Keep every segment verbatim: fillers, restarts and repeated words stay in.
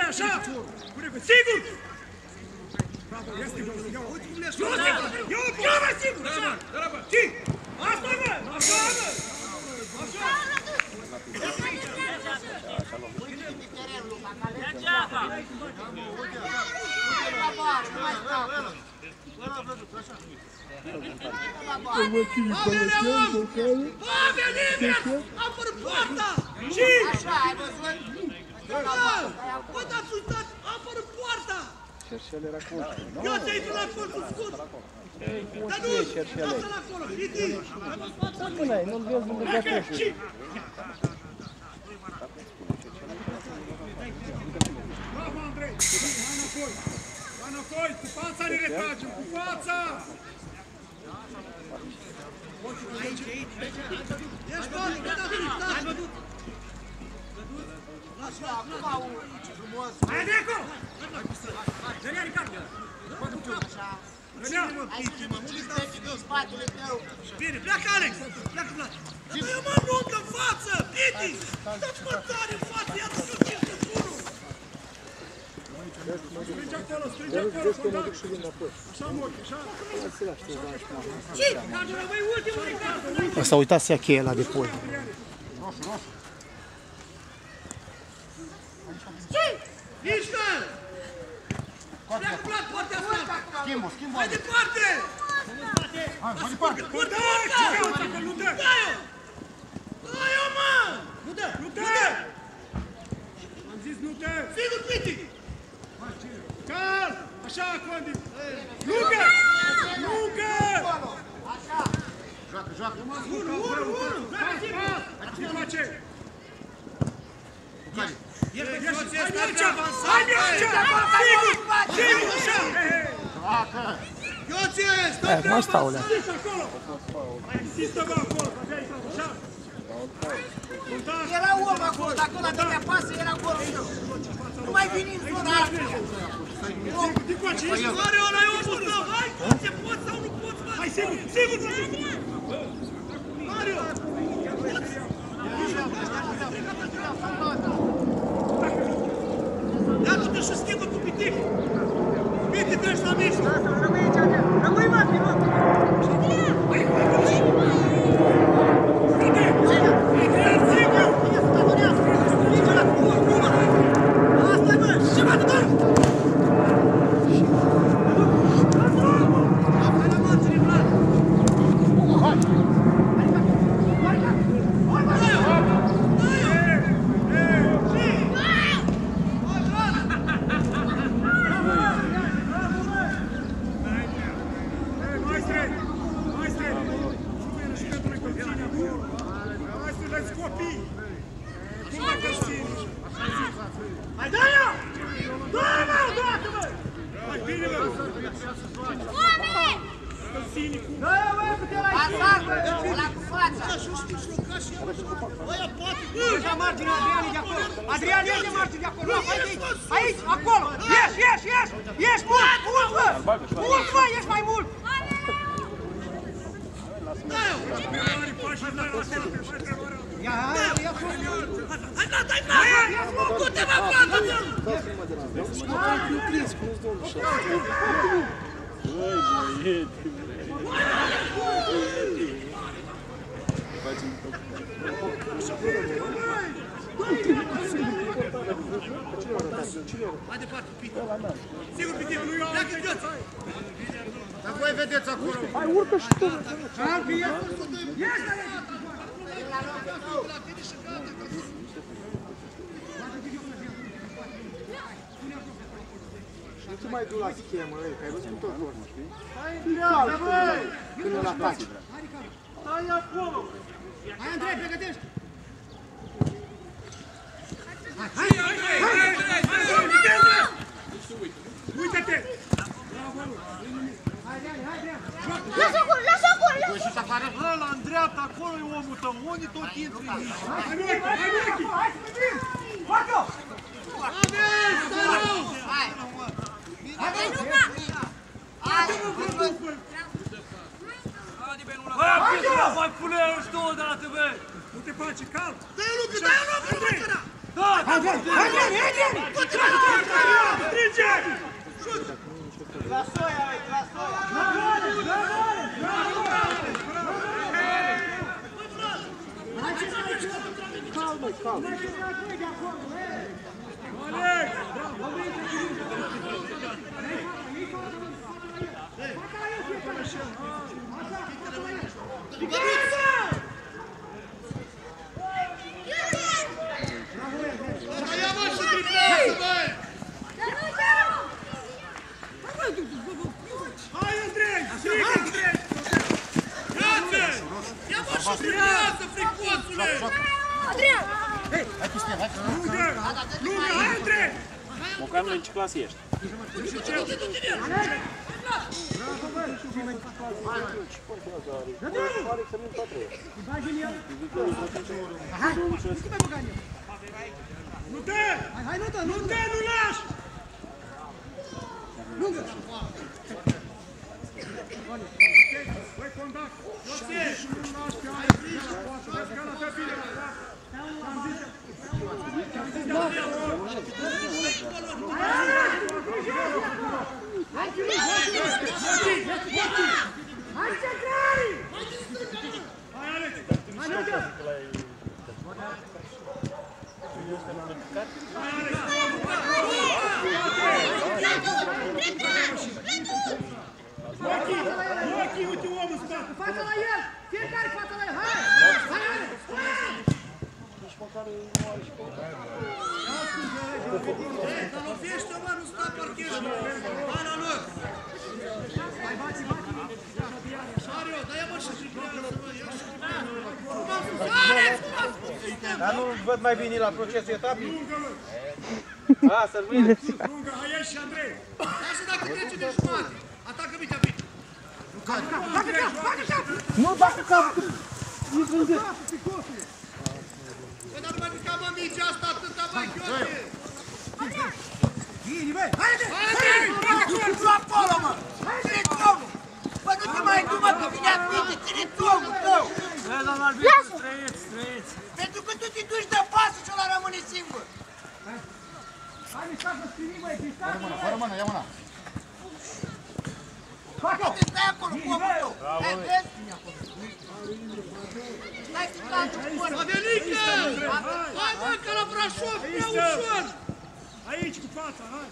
așa! Sigur! Bravo, ia stai, ia uite cum le-aș face! Ia o ia mă, sigur! Ce? Asta mă! Așa mă! Așa! A venit, mea! Apără poarta! Ce? Așa, ai văzut? Bă, dați uitat! Apără poarta! Cerșel era colțul, nu? Eu ți-ai tu la colțul scurt! Dar nu! Lasă-l acolo! Iti! Până ai, nu-l vezi unde gătești. Bravo, Andrei! Hai înapoi! Hai înapoi! Cu fața ne retragem! Cu fața! Aici, aici! Ești bă! Hai vădut! Lasă-l acum! Hai, Andreco! Venea, Ricardo! Venea! Bine, pleacă, Alex! Pleacă, Vlad! Eu mă rog în față! Piti! Dă-ți mă tare în față! Ia-ți eu cinci unu! Strânge acolo, strânge acolo, soldat! Așa, Mochi, așa! Ce? Ricardo, rămâi ultimul, Ricardo! Asta uitați-a cheia ăla de poi. Roșu, roșu! Ce? Mișcă! Pleacă, Vlad, poate asta! Schimbă, schimbă! Mai departe! Hai, mai departe! Nu dă! Nu dă! Dă-i-o, mă! Nu dă! Nu dă! Am zis nu dă! Sigur, Piti! Cal! Așa, Condi! Lungă! Lungă! Așa! Joacă, joacă! Unu, unu, unu! Ce face? Care? Hai, Mircea! Hai, Mircea! Sigur! Sigur, așa! Joacă! Ioție, stă Eh, mai stau alea. Insistă acolo! Insistă-mă acolo, că aveai așa! Era om acolo, dacă ăla dădea pasă, era golul meu. Nu mai veni în zona asta. Dicoace, ești mare, ăla e omul tău! Hai, se poți sau nu poți, mă! Hai, sigur, sigur! Mario! Ia du-te și schimbă cu Pitic! Piti, treci la mișc! Rămâi aici, Adrian! Rămâi, mă, pilot! Hai, hai, hai! Adrian, sigur! Nici ăla cu urmă! Asta-i, mă! Ce mai dă? Hai la margine, Vlad! Hai! Hai, dă-i-o! Dă-i-mă! Dă-i-mă! Hai, bine-mă! Dă-i-o, băi, cu te-l-ai Pasar, bă, ăla cu fața! Ăia poate! Ești la marginea Adrianei de acolo! Adrian, ieși de margine de acolo! Hai de aici! Aici, acolo! Ieși, ieși, ieși! Ieși mult, mult, bă! Mult, bă, ieși mai mult! Dă-i-o! Ia, hai, ia sus! Hai, Vlad, hai, Vlad! Du-te, mă, Vlad! Hai, fiu prins, cum îți domnul șase. Băi, băiete, Mai departe, Piti! Sigur, Piti, nu eu! Pleacă, Ioți! Dar voi vedeți acolo! hai, urcă și tu! Șampi, ia sus! Ieși de aici! Nu te mai du la schemă, ei, că ai văzut tot urmă, știi? Hai, Andreea, băi! Când îl ataci. Hai acolo! Hai, Andrei, pregătești! Hai, hai, hai! Hai, uite-te! Hai, Adrian, hai, Adrian! Lasă acolo, lasă acolo! Voi și afară? Ăla, în dreapta, acolo e omul tău, unii tot intri în aici. Hai, Mochi, hai, Mochi! Hai să vedem! Facă! Abel, stai rău! Hai! Hai, nu ca! Hai! Băi, Pita, mai pune-l și tu odată, bă! Nu te face, calm! Dă-i-o, Luca, dă-i-o, Luca, Luca! Da, Hai, Adrian, hai, Adrian, hai, Adrian! calm. Alex! Ia mă și triplează, băi! Hai, Andrei! Sigur, Andrei! Iată! Ia mă și triplează, fricosule! Adrian! Hai, Cristian, hai! Lungă! Lungă, hai, Andrei! Măcar în ce clasă ești? Nu te! Hai, nu te, nu te, nu lași! Lungă! Băi, contact! Nu lași pe aia! Vezi că arată bine! Am zis! Hai, centrali! Hai, Alex! Hai, Ochi! Ochi, uite omul în spate! Fața la el! Fiecare fața la el! Hai! Hai, Alex! Dar lovește, mă, nu sta parchești! Hai la loc! Mario, dar ia mă și triplează, mă, ia și triplează! Cum am spus? Alex, cum am spus? Dar nu văd mai bine la procesul etapii? Lungă-l! A, să-l vine. Lungă, hai ieși, Andrei! Lasă dacă trece de jumate! Atacă Mitea bine! Nu, dacă capul! Nu gândesc. Băi, dar nu mai mica, mă, mingea asta atâta, băi, Chiote! Bine, băi! Haide! Haide! Ține-ți acolo, mă! Ține-ți omul! Bă, nu te mai du, mă, că vine aminte! Ține-ți omul tău! Vezi, doamna arbitru, străiți, străiți. Pentru că tu te duci de pasă și ăla rămâne singur! Hai, mișcat, să sprinim, băi, mișcat! Fără mână, ia mâna! Uite, stai acolo cu omul tău! Hai, vezi? Stai să stai într-un păr! Adelică! Hai, mă, că la Brașov prea ușor! Aici, cu fața, hai!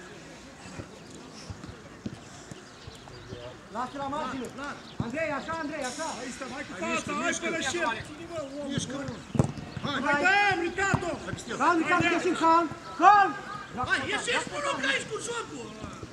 Lasă la margine! Andrei, așa, Andrei, așa! Hai, stăm, hai cu fața, hai pe lășel! Ține-mă, omul! Hai, dă-mi, Ricardo! Calm, calm, ieșim, calm! Calm! Hai, ieșești, mă, rog, aici cu jocul!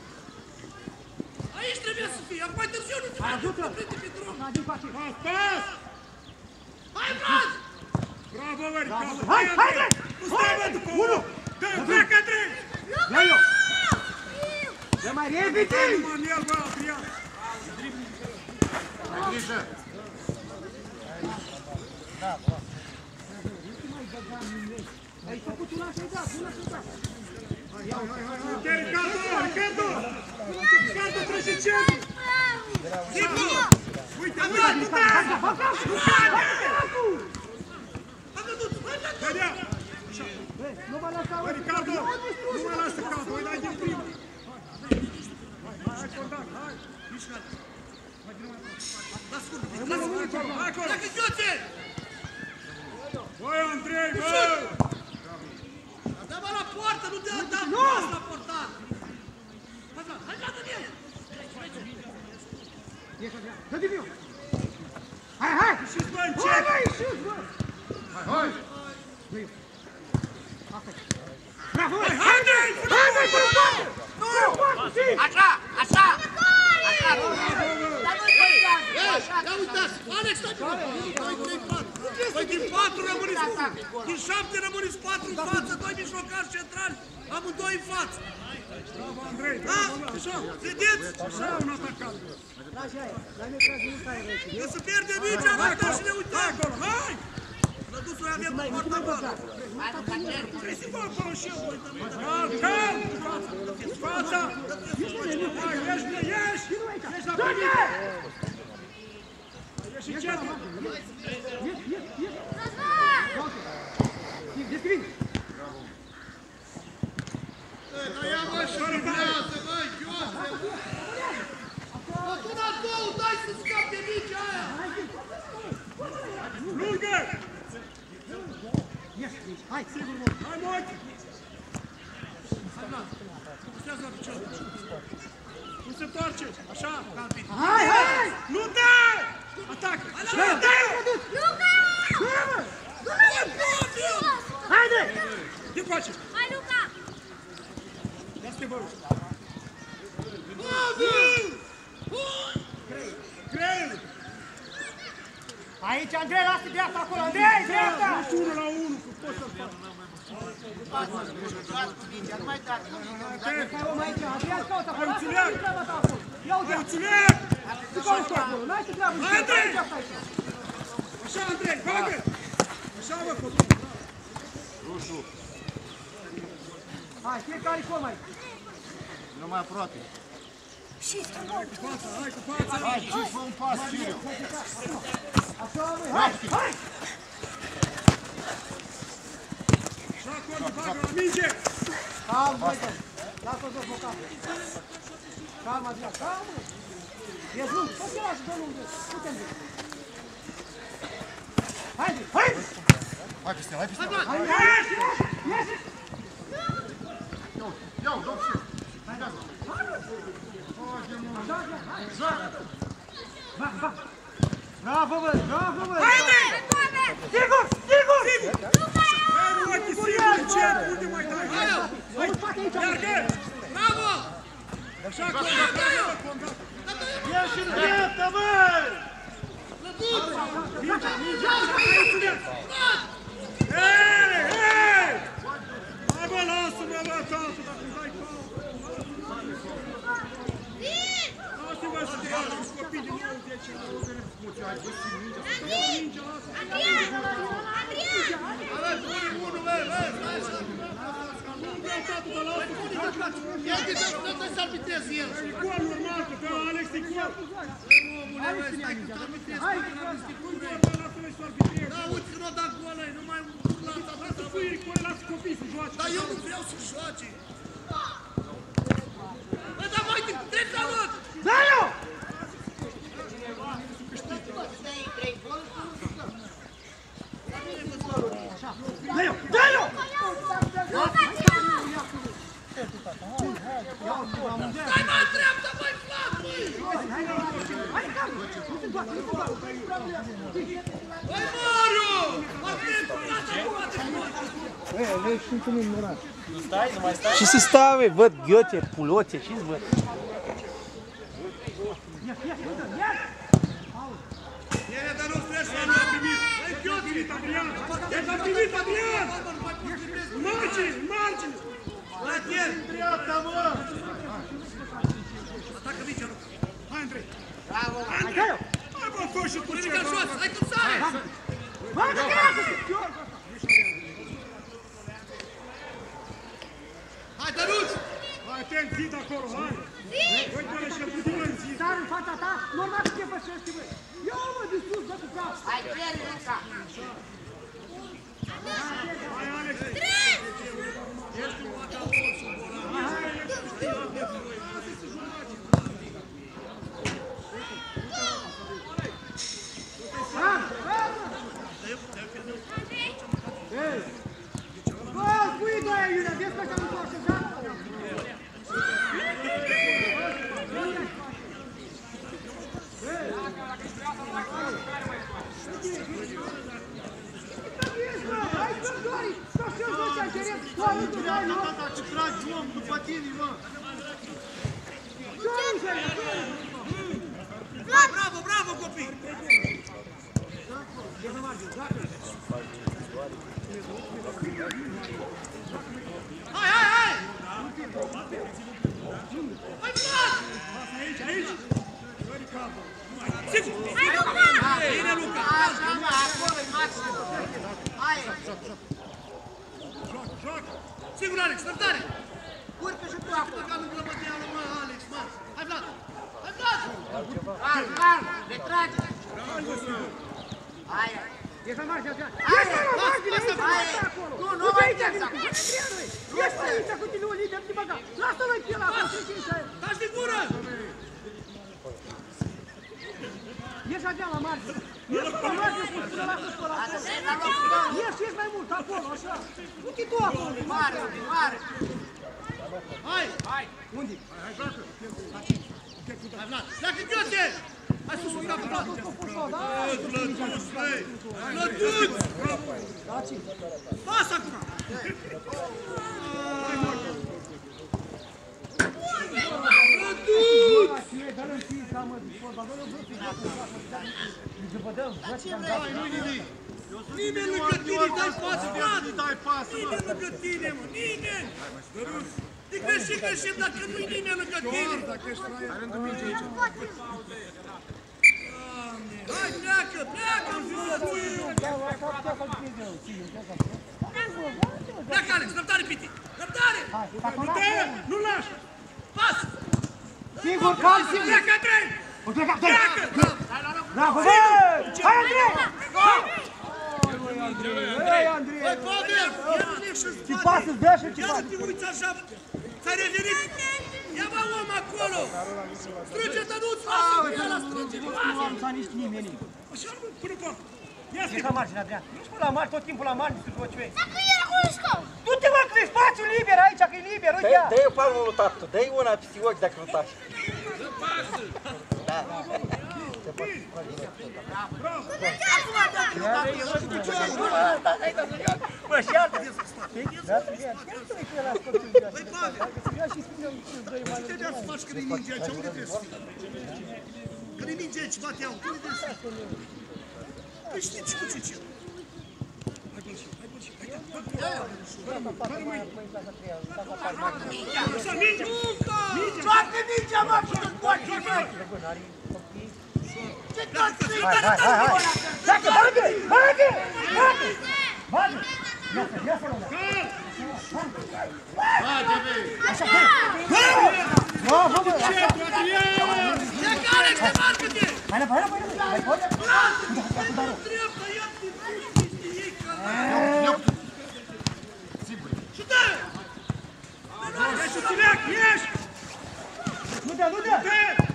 Aici trebuie să fie, acum mai târziu nu te mai duc, prinde pe drum! Pas, pas! Hai, Vlad! Bravo, bă, Ricardo! Hai, hai, Andrei! Nu stai, bă, după unul! Dă, plecă, Andrei! Ia eu! Dă mai repede! Manuel, bă, Adrian! Ai grijă! Ai făcut una să-i dat, una să-i dat! Uite, Ricardo, Ricardo! Ricardo, trece centru! Zicu! Uite, uite, tu dai! Tu dai! Vedea! Nu mă lăsa, Bă, Ricardo! Nu mă lasă capul, îi dai din primul! Hai, hai, contact, hai! Mișcat! Lasă-l, Hai acolo, hai acolo! Dacă Chiote! Băi, Andrei, bă! Dă-mă la poartă, nu te-a dat pas la portar! Hai, Vlad, hai, Vlad, în el! Dă din eu! Hai, hai! Ieșiți, bă, Hai, încet! bă, ieșiți, bă! Hai, hai! Bravo, bă! Hai, Andrei! Hai, bă, să-l facă! Nu! Așa, așa! Așa! Dar nu-i contează! Ia uitați! Alex, stai pe mine! doi, trei, patru! Păi din patru rămâneți din șapte rămâneți patru în față, doi mijlocari centrali, amândoi în față! Bravo, Andrei! Da? Așa! Vedeți? Așa, un atacant! Că se pierde mingea, arată și ne uităm! Acolo, hai! Lădusul ăia avem în poarta goală! Treci-vă acolo și eu, bă! Calm, calm! Fața! Hai, ieși, ieși! Ieși la primit! Ieși încet! Dar ia mă și urmează, băi, Chioase! Bă, tu la două, dai să scape mingea aia! Lungă! Ieși, ieși, hai! Sigur, mă! Hai, Mochi! Pustează la picior. Nu se întoarce! Așa! Hai, hai! Nu da! Atacă! Nu da! Luca! Haide! De coace! Hai, Luca! Ia să te băru! Greu! Aici, Andrei, lasă dreapta acolo! Andrei, dreapta! Ești unul la unul, că poți să-l faci! Hai om aici, Adrian, caută acolo! Hai, Uțuleac! Lasă-mi treaba ta acolo! Ia uite! Uțuleac! Tu caută acolo! N-ai să treabă! Hai, Andrei! Așa, Andrei, bagă! Așa, mă, copii! Hai, fiecare cum aici! Nu mai aproape. Hai cu fața, hai cu fața! Hai, și fă un pas, Ciriu. Așa, măi, hai, hai! Așa, acolo, bagă la minge! Calm, băi, lasă-o jos bocatul! Calm, Adrian, calm, mă! E lung, tot te lasă de lung, du-te-mi de! Haide, haide! Hai peste, hai peste. Hai, ieși, ieși! Ia-o, dă-o și. Bravo, băi, bravo, băi! Haide! Sigur, sigur! Hai, Mochi, sigur, încet! Unde mai dai? Hai! Hai, spate aici! Iargă! Bravo! Așa, condat, condat, condat! Ieși în dreapta, băi! Minge, minge! Hai, Uțuleac! Hei, hei! Hai, bă, lasă-mă, bă, tată, dacă îmi dai faul! Lasă-mă să te iau, sunt copii de nouăzeci ani. Adrian! Adrian! Hai, pune unul, vezi, vezi, vezi! Ia de ce nu te salvitezi el! E gol normal, că pe Alex e gol! Omule, vezi, stai că te salvitezi, Hai, stai că n-am disciplină! Bă, lasă-mă să arbitrez! Da, uite că nu a dat gol ăi, nu mai lanța Lasă asta! fâieri cu ăla, lasă copii să joace! Dar eu nu vreau să joace! Bă, dar mai trec la loc! Dă-i-o! Dă-i-o, dă-i-o! Stai mai dreapta, mai flat, băi! Hai, cam! Nu se doate, nu se doate! Băi, Mario! Atent, lasă cu poate! Și să stai, băi, văd ghiote, puloțe, ce-ți văd? Ia, ia, uite, ia! Ele, dar nu trebuie să l-a primit! Hai, Gheoți! Adrian! Ești primit, Adrian! Margine, margine! Lachier! Dreapta, mă! Atacă mingea, nu! Hai, Andrei! Hai, dă-i-o! Hai, bă, fă și tu Ridică ceva! jos, hai cum sare! Bă, că lasă! Hai, Dănuț! Hai, atent, zid acolo, hai! Uite-le și-l putin în zid! Sar în fața ta, normal că te pășești, băi! Ia, mă, de sus, dă cu cap! Hai, Treni, Luca! Hai, Alex! Bă, pui doi aiurea, vezi că așa nu s-o așezat? Hai să doi, să știu doi ce-a cerut, doar nu doi, nu? Dacă tragi om după tine, mă! Bravo, bravo, copii! Hai, hai, hai! Hai, Vlad! Aici, aici! Dă-i capul! Sigur! Hai, Luca! Bine, Luca! Așa, mă, acolo e maxim! Hai! Joacă, joacă! Sigur, Alex, răbdare! Urcă și tu acolo! Băga lângă lăbăteală, mă, Alex, mă! Hai, Vlad! Hai, Vlad! Calm, calm! Retrage! Hai! Ești la margine, Adrian! Hai! Ești la margine, aici, Hai! lasă acolo! Nu, nu Uite mai aici, trebuie vine să- cu tine, Adrianului! Ești aici cu tine, o lider, te băga! Lasă-l pe ăla, acolo, trece aici el! Dați din gură! Ești Adrian la margine! Ești la margine, spune, lasă-l pe ăla acolo! Hai, la loc! Ești, ești mai mult, acolo, așa. Du-te tu acolo. Mare, mare. Hai! Hai! Unde? Hai, joacă! Hai, Vlad! Pleacă, Ghiote! Hai sus, uita pe Vlad! Lăduț, băi! Lăduț! Pas acum! Lăduț! Nu-i nimic! Nimeni lângă tine, dai pasă, Vlad! Nimeni lângă tine, mă, nimeni! Te greșim, greșim, dacă nu-i nimeni lângă tine! Hai rândul minge aici! Hai, pleacă, pleacă în jos! Pleacă, Alex, răbdare, Piti! Răbdare! Nu lași! Pas! Sigur, calm, sigur! Pleacă, Andrei! Pleacă! Bravo, bă! Hai, Andrei! Hai, Andrei! Hai, Pavel! Ia Alex în Ce spate! pasă-ți dă și ce Ia pasă? să te uiți așa! Ți-ai revenit! Ia mă, om, acolo! Strânge-te, nu-ți lasă pe ăla, strânge-te! Nu am să nici nimeni. Așa, mă, până pe acolo! Ia Ești la margine, Adrian. Ești până la margine, tot timpul la margine, să joci vei. Dacă e acolo scaun! Du-te, mă, că e spațiu liber aici, că e liber, uite ea. Dă-i o palmă lui tatu, dă-i una peste ochi dacă nu taci. Da. Bă, și altă de sus. Da, Adrian, chiar să-i că ăla scoți în viață. Băi, Pavel! Ia și spune-mi ce-ți dă-i mai Ce trebuie să faci când e minge aici? Unde trebuie să fii? Când e minge aici, bate iau, unde trebuie să fii? Păi știi ce cu ce ce? Hai bă și, hai bă și, hai bă, hai mai. Așa, minge! Joacă mingea, mă, și nu-ți poți, mă! Ce tot ții, dar nu te-ai ăla! Dacă, bage, bage, bage, bage. Ia-să, ia-să, Lona. Bage, băi! Așa, bă. Bravo, bă. Ia că Alex, te marcă-te! Hai înapoi, hai înapoi, mai poate? Dreapta, ia-te, știi ei, că... Și dă! Ieși, Țileac, ieși! Nu dea, nu dea.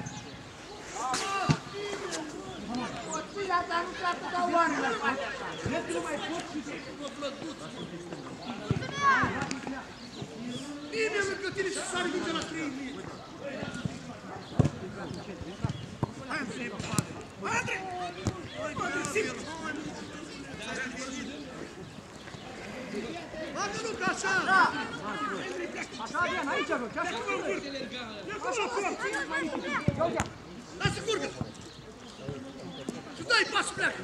Păi, asta nu treacă de oameni, face așa. Nimeni lângă tine și sare minge la trei mii. Hai, Andrei, bă, Pavel. Hai, Andrei! Hai, Pavel, simplu! Bagă, nu, că așa! Așa, Adrian, aici, bă, ce-așa? Ia acolo la poartă! Ia-o-ia. Lasă, curgă! Și dai pas și pleacă!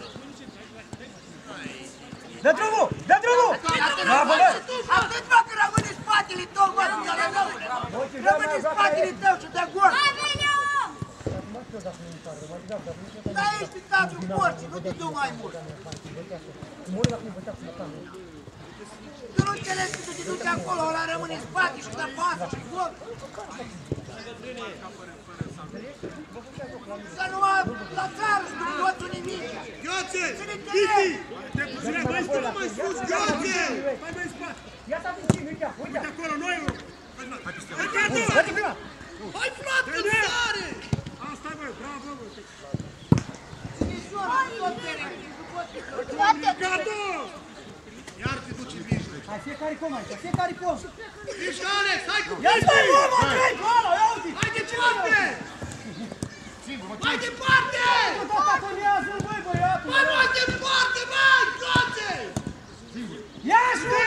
Dă drumul, dă drumul! Bravo, bă! Atât, mă, că rămâne în spatele tău, mă, că rămâne în spatele tău și dă gol! Da, ești în cadrul porții, nu te du mai mult! Tu nu înțelegi că tu te duci acolo, ăla rămâne în spate și dă pasă și gol! Să nu mă la țară și nu poți unii mingea! Gheoțe! Piti! Mai spune, mai spus, Gheoțe! Mai mai spate! Ia să avem cine, uite, uite! Uite acolo, noi! Hai, Vlad! Dă-te prima! Hai, Vlad, că sare! Asta e, băi, bravo, bă! Ține-i jos, tot pereche, nu poți fi tot! Gata! Iar te duci în mijloc! Hai, fiecare pom aici, fiecare pom! Mișcă, Alex, hai cu Ia Piti! stai, bă, mă, trei, bă, ia uite! Hai departe! Mai departe! Tot ataconează-l, băi, băiatul! Mai mai departe, băi, Gheoțe! Ia și bă!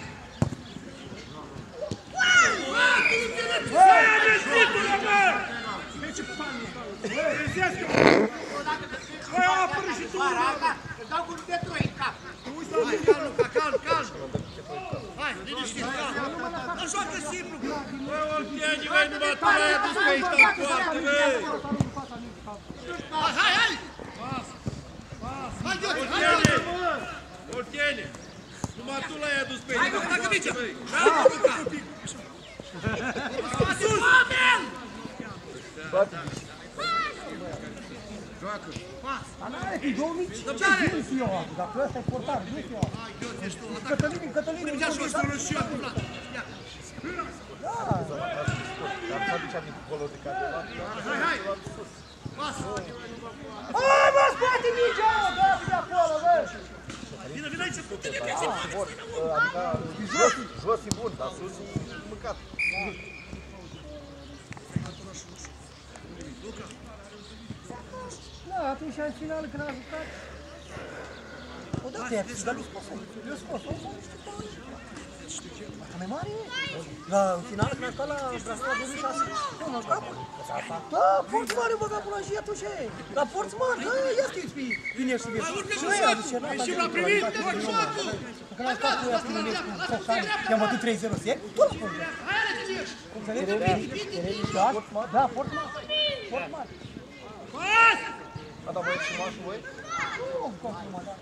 Bă, tu înțelegi! Bă, investitule, bă! Ce pani, bă! Trezească! Băi, au apărut și tu! Îți dau cu un de trei în cap! Hai, calm, Luca, calm, calm! Hai, liniștit, calm! Dar joacă simplu! Bă, Olteni, băi, numai tu l-ai adus pe aici în poartă, băi! Hai, hai, hai! Hai, Gheoțe, hai, Gheoțe! Olteni! Numai tu l-ai adus pe aici în poartă, băi! Bravo, Luca! Sus! Oameni! Joacă! Pas! În două mii cincisprezece nu fiu eu, dacă ăsta e portar, nu fiu eu. Hai, Gheoțe, ești tu! Cătălin, Cătălin, Pune-mi ia jos, să-l și eu, Vlad! Ia! Dar să aduce aminte golul de care. Hai, hai! Pas! Hai, bă, scoate mingea, bă, dați de acolo, bă! Vină, vină aici, putem de piață! Adică jos, jos e bun, dar sus e mâncat. Da, atunci în final când a jucat... O dă terți, dar nu scos. Eu scos, o scos, știu ce. Asta mai mare e? La final când a jucat la Brasil, a douăzeci și șase. Nu, la capul. Da, porți mare băga până și atunci e. La porți mare, da, ia scrieți pe Vinești și Vieți. Și noi a zis, n-a Și l-a primit, când a jucat cu ea cu Vinești, cu Coșani, i-am bătut trei zero sec, tot la porți. Cum să vezi? Da, porți mare. Porți mare. A, dar voi și mă și voi? Nu, confirmat, da.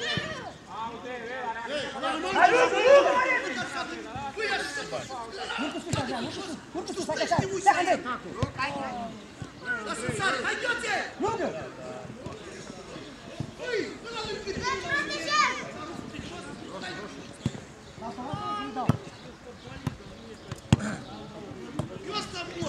Nu cu sus așa, nu cu sus, nu cu sus, așa, pleacă de! Lasă sare, hai Ioțe! Lungă! Iosta mor!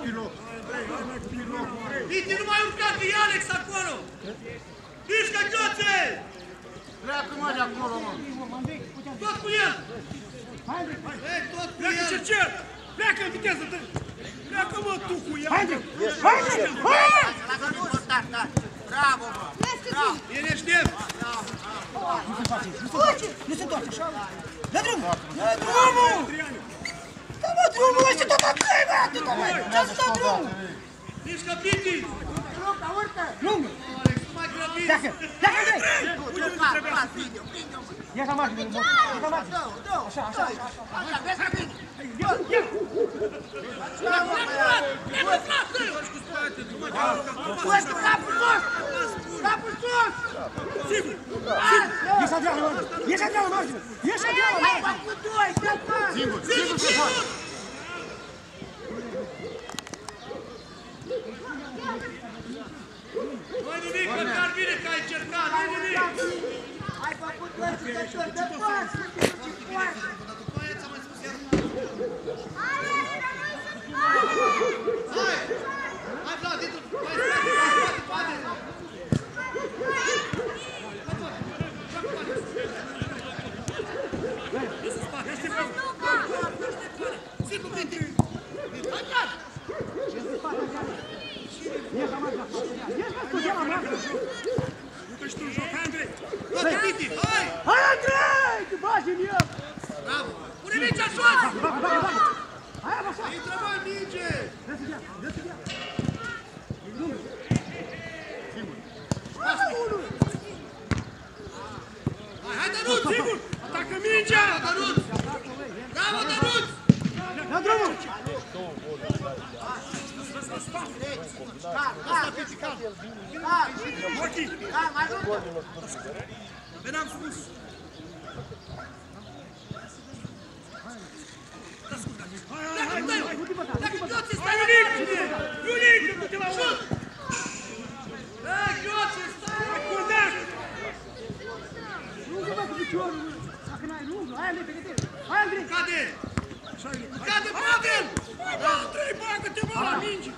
Viti, nu mai urca, că e Alex acolo! Mișcă, Ioțe! Pleacă mă de acolo, mă! Tot cu el! Hai, Andrei! Ei, tot cu Pleacă, el! Cercel! Pleacă în viteză! Pleacă, mă, tu cu ea! Hai, Andrei! Hai, Andrei! Hai! Lasă-l portar, da! Bravo, mă! Bravo! El e ștept! Nu se face, nu se face, nu se întoarce, așa! Dă drumul! Dă drumul! Dă mă drumul, ăștia tot atâi, bă, atâta, mă! Ce-ați dat drumul? Mișcă, Viti! Urcă, urcă! Lungă! Alex, nu mai grăbiți! Pleacă! Pleacă, Andrei! Uite, pas, pas, prinde-o, prinde-o, mă! Ia ca margine, mă! Ia ca margine! Dă-o, dă-o! Așa, așa, așa! Așa, vezi că vine! Sus, capul sus! Capul sus! Ieși Adrian la margine! Ieși Adrian la margine! Ieși Adrian la Hai, margine! fac cu doi, dă pas! Singur, singur! Nu-i nimic, măcar bine că ai încercat, nu-i nimic! Ai făcut doi jucători, dă pas! După aia ți-am mai spus iar. Hai! Hai, Vlad, intră! Hai, spate, spate, spate! Sigur, Viti! Hai, Vlad! Ieși la margine! Ieși la studia la margine! Nu-te știu în joc, Andrei! Luate, Viti, hai! Hai, Andrei! Te bagi în el! Bravo! Pune mingea jos! Bagă, bagă, bagă! Hai, așa! Intră, mă, minge! Dă să dea, dă să dea! Hai, hai, Dănuț! Sigur! Atacă mingea! Dănuț! Bravo, Dănuț! Dă drumul! Veneam spus! Pleacă, dă-i! Pleacă, Ioțe, stai la mine! Iunic, du-te la urmă! Ei, Ioțe, stai! Acordac! Lungă, bă, cu piciorul! Dacă n-ai lungă, hai, Andrei, pregătește! Hai, Andrei! Cade! Cade, Pavel! Andrei, bagă-te, mă, la minge!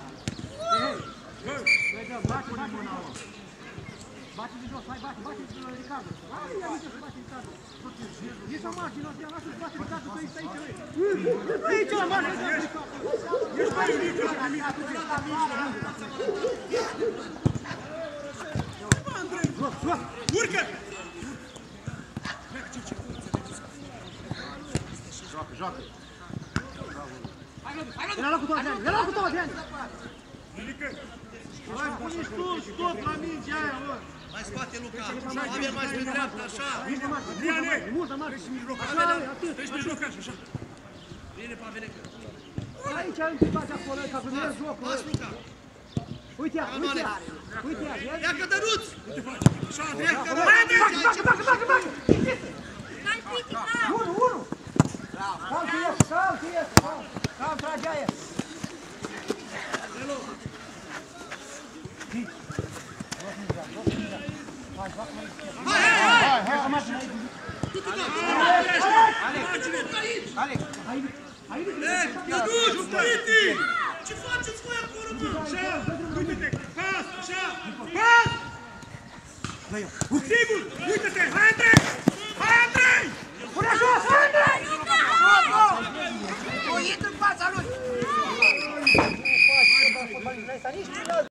Bate, bate, bate de jos, hai, bate, bate de Ricardo. Hai, ia uite să bate Ricardo. Ești la margine, lasă-ți bate Ricardo, că ești aici, uite. Nu aici la margine, Ești mai unic, la minge! Andrei, urcă! Joacă, joacă! Era la cu tău, Adrian, era la cu tău, Adrian. Mai pune tu, stop la minge aia, mă! Mai spate, Luca! Pavel, mai spre dreapta, așa! Adriane! Mult de margine. Treci mijloc, Așa, atât. treci mijlocaș, așa! Bine, Pavelecă! Aici ai întrebat acolo, ca primul jocul. Pas, Luca! Uite ea, uite ea. Uite ea, vezi? Ia că Dănuț! Așa, Adrian! Bagă, bagă, bagă, bagă, bagă! Unu, unu! Calm că ies, calm că ies, calm. Calm, trage aia. Hai, hai, hai! Hai, margine aici. Alex, aici. Aici. Ei, Dănuț, Viti! Ce faceți voi acolo, mă? Așa, uite-te! Pas, așa! Pas! Dă-i-o. Sigur! Uite-te! Hai, Andrei!